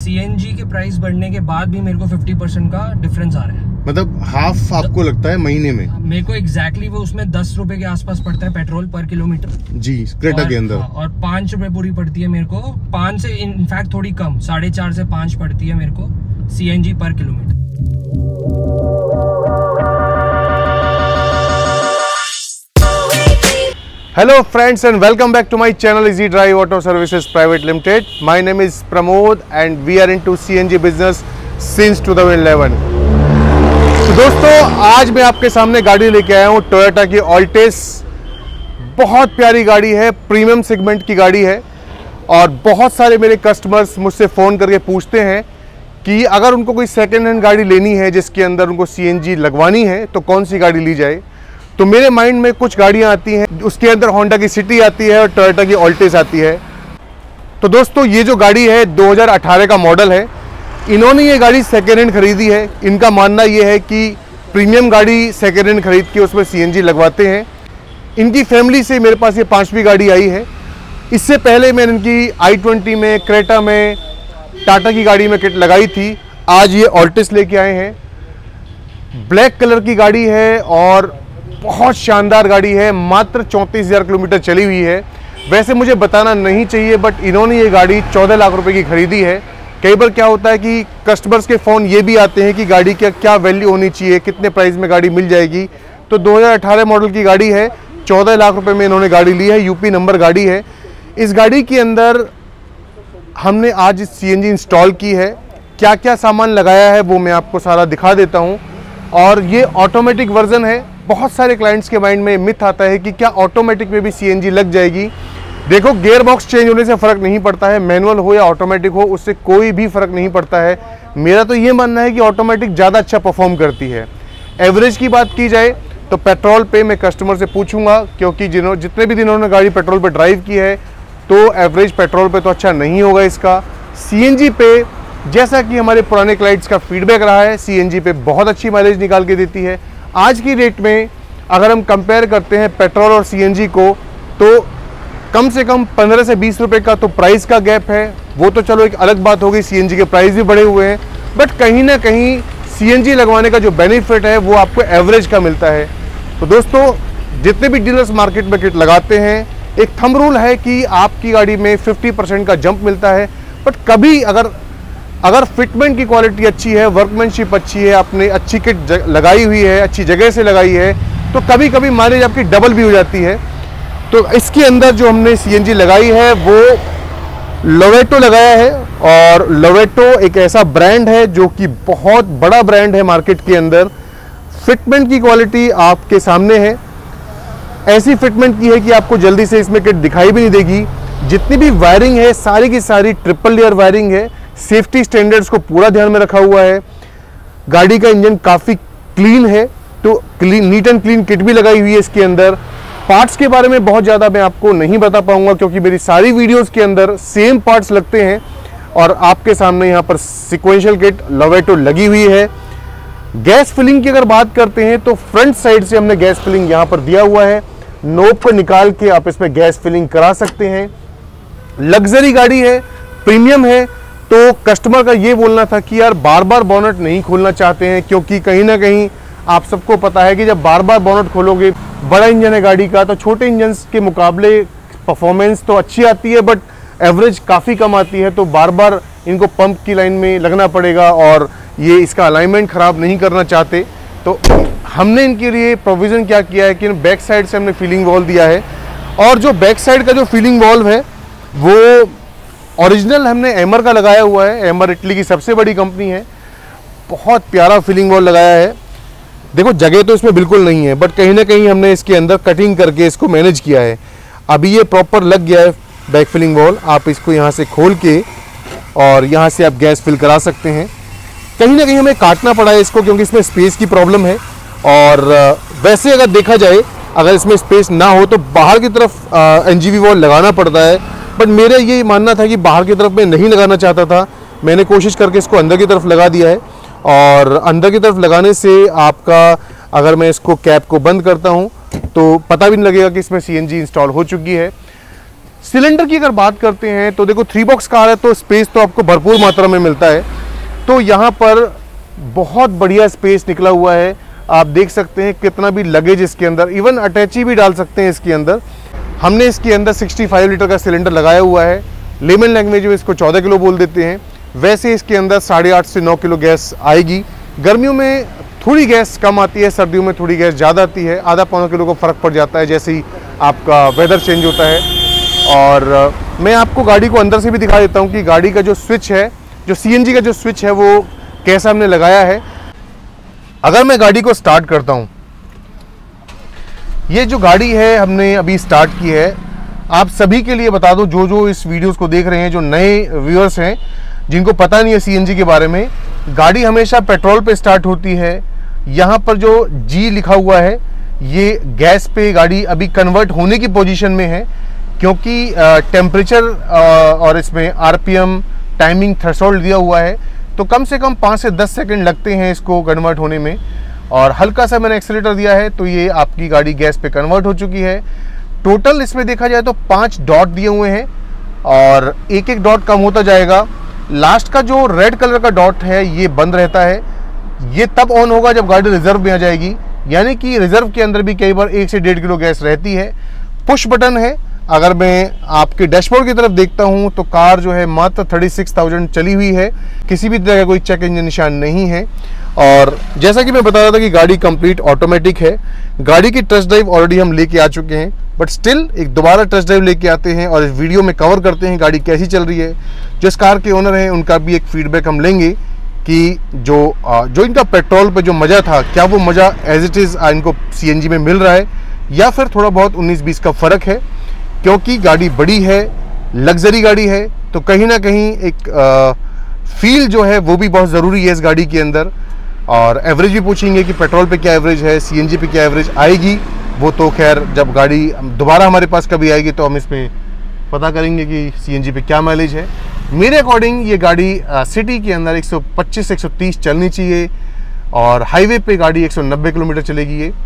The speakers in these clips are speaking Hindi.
सीएनजी के प्राइस बढ़ने के बाद भी मेरे को 50% का डिफरेंस आ रहा है। मतलब हाफ आपको लगता है महीने में? मेरे को एग्जैक्टली वो उसमें 10 रुपए के आसपास पड़ता है पेट्रोल पर किलोमीटर जी, क्रेटा के अंदर। और 5 रुपए पूरी पड़ती है मेरे को, 5 से इनफैक्ट थोड़ी कम, 4.5 से 5 पड़ती है मेरे को सीएनजी पर kilometre. Hello friends and welcome back to my channel Easy Drive Auto Services Private Limited. My name is Pramod and we are into CNG business since 2011. तो दोस्तों आज मैं आपके सामने गाड़ी लेके आया हूँ टोयोटा की ऑल्टिस। बहुत प्यारी गाड़ी है, प्रीमियम सेगमेंट की गाड़ी है और बहुत सारे मेरे कस्टमर्स मुझसे फ़ोन करके पूछते हैं कि अगर उनको कोई सेकेंड हैंड गाड़ी लेनी है जिसके अंदर उनको CNG लगवानी है तो कौन सी गाड़ी ली जाए। तो मेरे माइंड में कुछ गाड़ियां आती हैं, उसके अंदर होंडा की सिटी आती है और टोयोटा की ऑल्टिस आती है। तो दोस्तों ये जो गाड़ी है 2018 का मॉडल है। इन्होंने ये गाड़ी सेकेंड हैंड खरीदी है। इनका मानना ये है कि प्रीमियम गाड़ी सेकेंड हैंड खरीद के उसमें CNG लगवाते हैं। इनकी फैमिली से मेरे पास ये 5वीं गाड़ी आई है। इससे पहले मैंने इनकी i20 में, क्रेटा में, टाटा की गाड़ी में किट लगाई थी। आज ये ऑल्टिस लेके आए हैं। ब्लैक कलर की गाड़ी है और बहुत शानदार गाड़ी है। मात्र 34,000 किलोमीटर चली हुई है। वैसे मुझे बताना नहीं चाहिए बट इन्होंने ये गाड़ी 14 लाख रुपए की खरीदी है। कई बार क्या होता है कि कस्टमर्स के फ़ोन ये भी आते हैं कि गाड़ी का क्या वैल्यू होनी चाहिए, कितने प्राइस में गाड़ी मिल जाएगी। तो 2018 मॉडल की गाड़ी है, 14 लाख रुपए में इन्होंने गाड़ी ली है। यूपी नंबर गाड़ी है। इस गाड़ी के अंदर हमने आज CNG इंस्टॉल की है। क्या क्या सामान लगाया है वो मैं आपको सारा दिखा देता हूँ। और ये ऑटोमेटिक वर्जन है। बहुत सारे क्लाइंट्स के माइंड में मिथ आता है कि क्या ऑटोमेटिक में भी CNG लग जाएगी। देखो, गियर बॉक्स चेंज होने से फ़र्क नहीं पड़ता है, मैनुअल हो या ऑटोमेटिक हो उससे कोई भी फ़र्क नहीं पड़ता है। मेरा तो ये मानना है कि ऑटोमेटिक ज़्यादा अच्छा परफॉर्म करती है। एवरेज की बात की जाए तो पेट्रोल पे मैं कस्टमर से पूछूंगा, क्योंकि जितने भी दिनों ने गाड़ी पेट्रोल पे ड्राइव की है तो एवरेज पेट्रोल पे तो अच्छा नहीं होगा इसका। CNG पे जैसा कि हमारे पुराने क्लाइंट्स का फीडबैक रहा है, CNG पे बहुत अच्छी माइलेज निकाल के देती है। आज की रेट में अगर हम कंपेयर करते हैं पेट्रोल और CNG को तो कम से कम 15 से 20 रुपए का तो प्राइस का गैप है। वो तो चलो एक अलग बात हो गई, CNG के प्राइस भी बढ़े हुए हैं, बट कहीं ना कहीं CNG लगवाने का जो बेनिफिट है वो आपको एवरेज का मिलता है। तो दोस्तों जितने भी डीलर्स मार्केट में किट लगाते हैं, एक थंब रूल है कि आपकी गाड़ी में 50% का जंप मिलता है। बट कभी अगर फिटमेंट की क्वालिटी अच्छी है, वर्कमैनशिप अच्छी है, आपने अच्छी किट लगाई हुई है, अच्छी जगह से लगाई है, तो कभी कभी माइलेज आपकी डबल भी हो जाती है। तो इसके अंदर जो हमने CNG लगाई है वो लोवेटो लगाया है। और लोवेटो एक ऐसा ब्रांड है जो कि बहुत बड़ा ब्रांड है मार्केट के अंदर। फिटमेंट की क्वालिटी आपके सामने है। ऐसी फिटमेंट की है कि आपको जल्दी से इसमें किट दिखाई भी नहीं देगी। जितनी भी वायरिंग है सारी की सारी ट्रिपल लेयर वायरिंग है। सेफ्टी स्टैंडर्ड्स को पूरा ध्यान में रखा हुआ है। गाड़ी का इंजन काफ़ी क्लीन है, तो नीट एंड क्लीन किट भी लगाई हुई है इसके अंदर। पार्ट्स के बारे में बहुत ज़्यादा मैं आपको नहीं बता पाऊंगा क्योंकि मेरी सारी वीडियोस के अंदर सेम पार्ट्स लगते हैं। और आपके सामने यहाँ पर सिक्वेंशियल किट लोवेटो लगी हुई है। गैस फिलिंग की अगर बात करते हैं तो फ्रंट साइड से हमने गैस फिलिंग यहाँ पर दिया हुआ है। नोब को निकाल के आप इसमें गैस फिलिंग करा सकते हैं। लग्जरी गाड़ी है, प्रीमियम है। तो कस्टमर का ये बोलना था कि यार बार बार बोनट नहीं खोलना चाहते हैं, क्योंकि कहीं ना कहीं आप सबको पता है कि जब बार बार बोनट खोलोगे, बड़ा इंजन है गाड़ी का, तो छोटे इंजन के मुकाबले परफॉर्मेंस तो अच्छी आती है बट एवरेज काफ़ी कम आती है। तो बार बार इनको पंप की लाइन में लगना पड़ेगा और ये इसका अलाइनमेंट ख़राब नहीं करना चाहते। तो हमने इनके लिए प्रोविज़न क्या किया है कि बैक साइड से हमने फीलिंग वॉल्व दिया है। और जो बैक साइड का जो फीलिंग वॉल्व है वो ओरिजिनल हमने एमर का लगाया हुआ है। एमर इटली की सबसे बड़ी कंपनी है। बहुत प्यारा फीलिंग वॉल्व लगाया है। देखो, जगह तो इसमें बिल्कुल नहीं है बट कहीं ना कहीं हमने इसके अंदर कटिंग करके इसको मैनेज किया है। अभी ये प्रॉपर लग गया है बैक फिलिंग वॉल्व। आप इसको यहाँ से खोल के और यहाँ से आप गैस फिल करा सकते हैं। कहीं ना कहीं हमें काटना पड़ा है इसको क्योंकि इसमें स्पेस की प्रॉब्लम है। और वैसे अगर देखा जाए, अगर इसमें स्पेस ना हो तो बाहर की तरफ NGV वॉल लगाना पड़ता है। बट मेरा ये मानना था कि बाहर की तरफ मैं नहीं लगाना चाहता था। मैंने कोशिश करके इसको अंदर की तरफ लगा दिया है। और अंदर की तरफ लगाने से आपका, अगर मैं इसको कैप को बंद करता हूँ तो पता भी नहीं लगेगा कि इसमें CNG इंस्टॉल हो चुकी है। सिलेंडर की अगर बात करते हैं तो देखो 3 बॉक्स कार है तो स्पेस तो आपको भरपूर मात्रा में मिलता है। तो यहाँ पर बहुत बढ़िया स्पेस निकला हुआ है। आप देख सकते हैं कितना भी लगेज इसके अंदर, इवन अटैची भी डाल सकते हैं इसके अंदर। हमने इसके अंदर 65 लीटर का सिलेंडर लगाया हुआ है। लेमन लैंग्वेज में इसको 14 किलो बोल देते हैं। वैसे इसके अंदर 8.5 से 9 किलो गैस आएगी। गर्मियों में थोड़ी गैस कम आती है, सर्दियों में थोड़ी गैस ज़्यादा आती है। आधा पौना किलो का फ़र्क पड़ जाता है जैसे ही आपका वेदर चेंज होता है। और मैं आपको गाड़ी को अंदर से भी दिखा देता हूँ कि गाड़ी का जो स्विच है, जो CNG का जो स्विच है वो कैसा हमने लगाया है। अगर मैं गाड़ी को स्टार्ट करता हूँ, ये जो गाड़ी है हमने अभी स्टार्ट की है। आप सभी के लिए बता दूं, जो इस वीडियोस को देख रहे हैं, जो नए व्यूअर्स हैं जिनको पता नहीं है CNG के बारे में, गाड़ी हमेशा पेट्रोल पे स्टार्ट होती है। यहाँ पर जो G लिखा हुआ है ये गैस पे गाड़ी अभी कन्वर्ट होने की पोजीशन में है, क्योंकि टेम्परेचर और इसमें RPM टाइमिंग थ्रेशोल्ड दिया हुआ है। तो कम से कम 5 से 10 सेकंड लगते हैं इसको कन्वर्ट होने में। और हल्का सा मैंने एक्सीलरेटर दिया है तो ये आपकी गाड़ी गैस पे कन्वर्ट हो चुकी है। टोटल इसमें देखा जाए तो 5 डॉट दिए हुए हैं और एक एक डॉट कम होता जाएगा। लास्ट का जो रेड कलर का डॉट है ये बंद रहता है। ये तब ऑन होगा जब गाड़ी रिजर्व में आ जाएगी, यानी कि रिजर्व के अंदर भी कई बार 1 से 1.5 किलो गैस रहती है। पुश बटन है। अगर मैं आपके डैशबोर्ड की तरफ देखता हूं तो कार जो है मात्र 36,000 चली हुई है। किसी भी तरह का कोई चेक इंजन निशान नहीं है। और जैसा कि मैं बता रहा था कि गाड़ी कंप्लीट ऑटोमेटिक है। गाड़ी की टेस्ट ड्राइव ऑलरेडी हम लेके आ चुके हैं, बट स्टिल एक दोबारा टेस्ट ड्राइव लेके आते हैं और इस वीडियो में कवर करते हैं गाड़ी कैसी चल रही है। जो इस कार के ओनर हैं उनका भी एक फीडबैक हम लेंगे कि जो इनका पेट्रोल पे जो मज़ा था, क्या वो मज़ा एज इट इज़ इनको CNG में मिल रहा है या फिर थोड़ा बहुत 19-20 का फ़र्क है। क्योंकि गाड़ी बड़ी है, लग्जरी गाड़ी है, तो कहीं ना कहीं एक फील जो है वो भी बहुत ज़रूरी है इस गाड़ी के अंदर। और एवरेज भी पूछेंगे कि पेट्रोल पे क्या एवरेज है, CNG पे क्या एवरेज आएगी। वो तो खैर जब गाड़ी दोबारा हमारे पास कभी आएगी तो हम इसमें पता करेंगे कि CNG पे क्या माइलेज है। मेरे अकॉर्डिंग ये गाड़ी सिटी के अंदर 125 130 चलनी चाहिए और हाईवे पे गाड़ी 190 किलोमीटर चलेगी ये।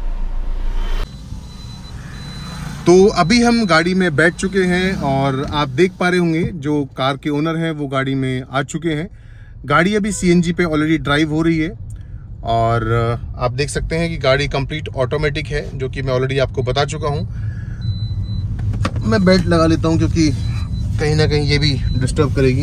तो अभी हम गाड़ी में बैठ चुके हैं और आप देख पा रहे होंगे जो कार के ओनर हैं वो गाड़ी में आ चुके हैं। गाड़ी अभी CNG पे ऑलरेडी ड्राइव हो रही है और आप देख सकते हैं कि गाड़ी कंप्लीट ऑटोमेटिक है, जो कि मैं ऑलरेडी आपको बता चुका हूं। मैं बेल्ट लगा लेता हूं क्योंकि कहीं ना कहीं ये भी डिस्टर्ब करेगी।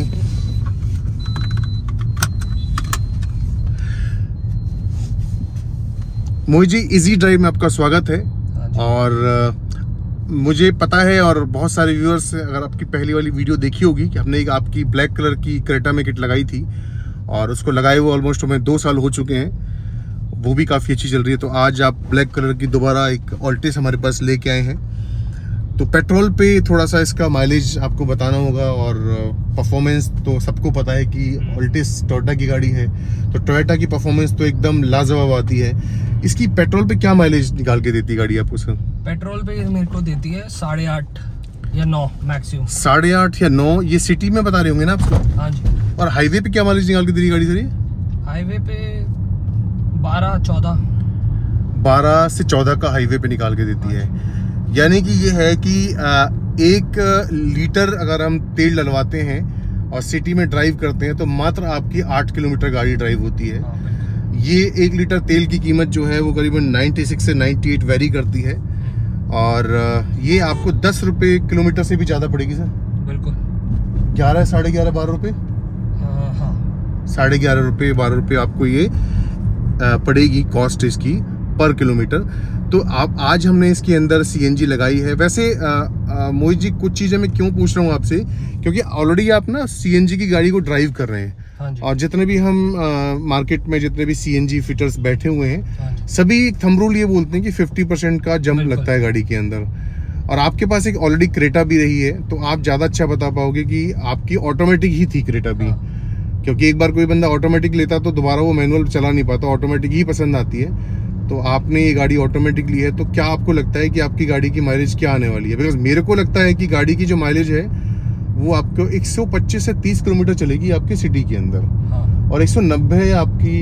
मोहित जी, इजी ड्राइव में आपका स्वागत है। और मुझे पता है और बहुत सारे व्यूअर्स, अगर आपकी पहली वाली वीडियो देखी होगी कि हमने एक आपकी ब्लैक कलर की क्रेटा में किट लगाई थी और उसको लगाए हुए ऑलमोस्ट हमें 2 साल हो चुके हैं, वो भी काफ़ी अच्छी चल रही है। तो आज आप ब्लैक कलर की दोबारा एक ऑल्टिस हमारे पास लेके आए हैं। तो पेट्रोल पे थोड़ा सा इसका माइलेज आपको बताना होगा और परफॉर्मेंस तो सबको पता है कि ऑल्टिस टोयोटा की गाड़ी है, तो टोयोटा की परफॉर्मेंस तो एकदम लाजवाब आती है। इसकी पेट्रोल पे क्या माइलेज निकाल के देती है गाड़ी आपको सर? पेट्रोल पे मेरे को देती है 8.5 या 9 मैक्सिमम। 8.5 या 9 ये सिटी में बता रहे होंगे ना आपको? हाँ जी। और हाईवे पे क्या माइलेज निकाल के दे रही गाड़ी सर? हाईवे पे 12-14 12 से 14 का हाईवे पे निकाल के देती है। यानी कि ये है कि 1 लीटर अगर हम तेल डलवाते हैं और सिटी में ड्राइव करते हैं तो मात्र आपकी 8 किलोमीटर गाड़ी ड्राइव होती है। ये 1 लीटर तेल की कीमत जो है वो करीबन 96 से 98 वेरी करती है और ये आपको 10 रुपये किलोमीटर से भी ज़्यादा पड़ेगी सर? बिल्कुल। 11, 11.5, 12 रुपये? हाँ, 11.5 रुपये 12 रुपये आपको ये पड़ेगी कॉस्ट इसकी पर किलोमीटर। तो आप आज हमने इसके अंदर CNG लगाई है। वैसे मोहित जी, कुछ चीज़ें मैं क्यों पूछ रहा हूँ आपसे, क्योंकि ऑलरेडी आप ना CNG की गाड़ी को ड्राइव कर रहे हैं। हाँ जी। और जितने भी हम मार्केट में जितने भी CNG फिटर्स बैठे हुए हैं, हाँ, सभी थंब रूल ये बोलते हैं कि 50% का जंप लगता है गाड़ी के अंदर। और आपके पास एक ऑलरेडी क्रेटा भी रही है, तो आप ज़्यादा अच्छा बता पाओगे कि आपकी ऑटोमेटिक ही थी क्रेटा भी। हाँ। क्योंकि एक बार कोई बंदा ऑटोमेटिक लेता तो दोबारा वो मैनुअल चला नहीं पाता, ऑटोमेटिक ही पसंद आती है। तो आपने ये गाड़ी ऑटोमेटिक ली है, तो क्या आपको लगता है कि आपकी गाड़ी की माइलेज क्या आने वाली है? बिकॉज मेरे को लगता है कि गाड़ी की जो माइलेज है वो आपको 125 से 30 किलोमीटर चलेगी आपके सिटी के अंदर। हाँ। और 190 आपकी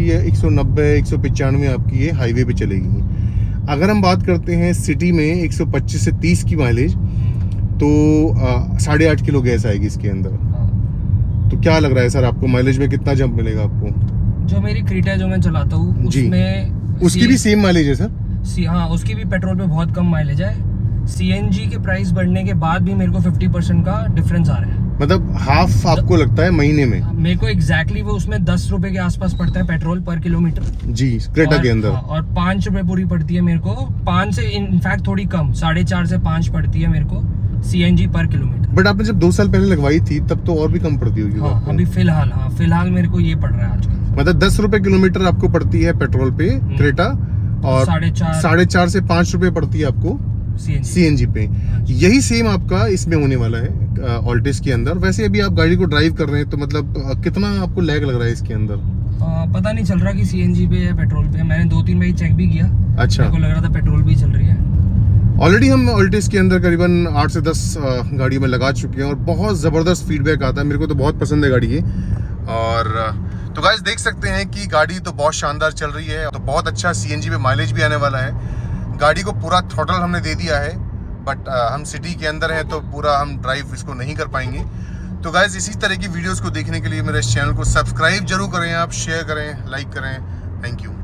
195 आपकी ये हाईवे पे चलेगी। अगर हम बात करते हैं सिटी में 125 से 30 की माइलेज, तो 8.5 किलो गैस आएगी इसके अंदर। हाँ। तो क्या लग रहा है सर आपको माइलेज में कितना जंप मिलेगा आपको? जो मेरी क्रीटा जो मैं चलाता हूँ उसमें उसकी भी सेम माइलेज है सर? हाँ, उसकी भी पेट्रोल पे बहुत कम माइलेज है। सीएनजी के प्राइस बढ़ने के बाद भी मेरे को 50% का डिफरेंस आ रहा है। मतलब हाफ आपको लगता है महीने में? मेरे को एग्जैक्टली वो उसमें 10 रुपए के आसपास पड़ता है पेट्रोल पर किलोमीटर जी, क्रेटा के अंदर। और 5 रुपए पूरी पड़ती है मेरे को, 5 से इनफैक्ट थोड़ी कम, 4.5 से 5 पड़ती है मेरे को सीएनजी पर किलोमीटर। बट आपने जब 2 साल पहले लगवाई थी तब तो और भी कम पड़ती होगी। हाँ, अभी फिलहाल मेरे को ये पड़ रहा है आजकल। मतलब 10 रुपए किलोमीटर आपको पड़ती है पेट्रोल पे क्रेटा, और 4.5 से 5 रुपए पड़ती है आपको सीएनजी पे। यही सेम आपका इसमें होने वाला है ऑल्टिस के अंदर। वैसे अभी आप गाड़ी को ड्राइव कर रहे हैं तो मतलब कितना आपको लैग लग रहा है इसके अंदर? पता नहीं चल रहा कि सीएनजी पे या पेट्रोल पे। मैंने 2-3 बार चेक भी किया। अच्छा, मेरे को लग रहा था पेट्रोल भी चल रही है। ऑलरेडी हम ऑल्टिस के अंदर करीबन 8 से 10 गाड़ियों में लगा चुके हैं और बहुत ज़बरदस्त फीडबैक आता है। मेरे को तो बहुत पसंद है गाड़ी ये। और तो गाइस देख सकते हैं कि गाड़ी तो बहुत शानदार चल रही है, तो बहुत अच्छा सीएनजी पे माइलेज भी आने वाला है। गाड़ी को पूरा थ्रॉटल हमने दे दिया है, बट हम सिटी के अंदर हैं तो पूरा हम ड्राइव इसको नहीं कर पाएंगे। तो गाइस इसी तरह की वीडियोस को देखने के लिए मेरे इस चैनल को सब्सक्राइब जरूर करें, आप शेयर करें, लाइक करें। Thank you.